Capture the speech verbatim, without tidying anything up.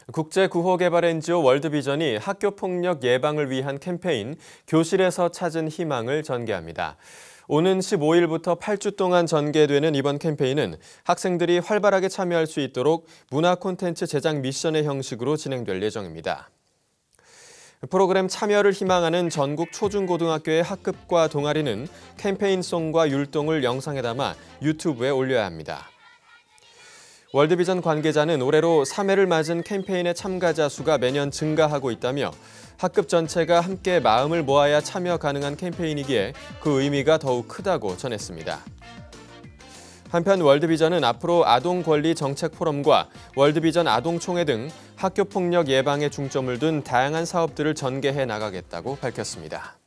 국제구호개발 엔지오 월드비전이 학교폭력 예방을 위한 캠페인 교실에서 찾은 희망을 전개합니다. 오는 십오 일부터 팔 주 동안 전개되는 이번 캠페인은 학생들이 활발하게 참여할 수 있도록 문화 콘텐츠 제작 미션의 형식으로 진행될 예정입니다. 프로그램 참여를 희망하는 전국 초중고등학교의 학급과 동아리는 캠페인송과 율동을 영상에 담아 유튜브에 올려야 합니다. 월드비전 관계자는 올해로 삼 회를 맞은 캠페인의 참가자 수가 매년 증가하고 있다며 학급 전체가 함께 마음을 모아야 참여 가능한 캠페인이기에 그 의미가 더욱 크다고 전했습니다. 한편 월드비전은 앞으로 아동권리 정책 포럼과 월드비전 아동총회 등 학교폭력 예방에 중점을 둔 다양한 사업들을 전개해 나가겠다고 밝혔습니다.